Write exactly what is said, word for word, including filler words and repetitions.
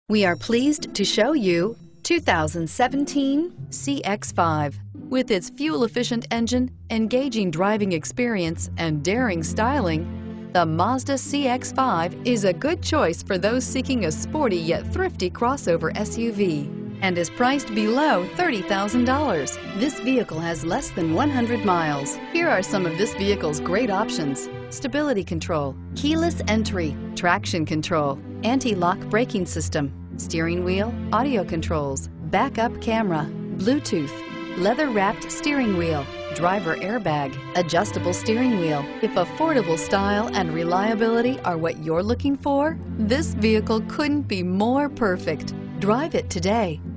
We are pleased to show you two thousand seventeen C X five. With its fuel-efficient engine, engaging driving experience, and daring styling, the Mazda C X five is a good choice for those seeking a sporty yet thrifty crossover S U V and is priced below thirty thousand dollars. This vehicle has less than one hundred miles. Here are some of this vehicle's great options: stability control, keyless entry, traction control, anti-lock braking system, steering wheel audio controls, backup camera, Bluetooth, leather-wrapped steering wheel, driver airbag, adjustable steering wheel. If affordable style and reliability are what you're looking for, this vehicle couldn't be more perfect. Drive it today.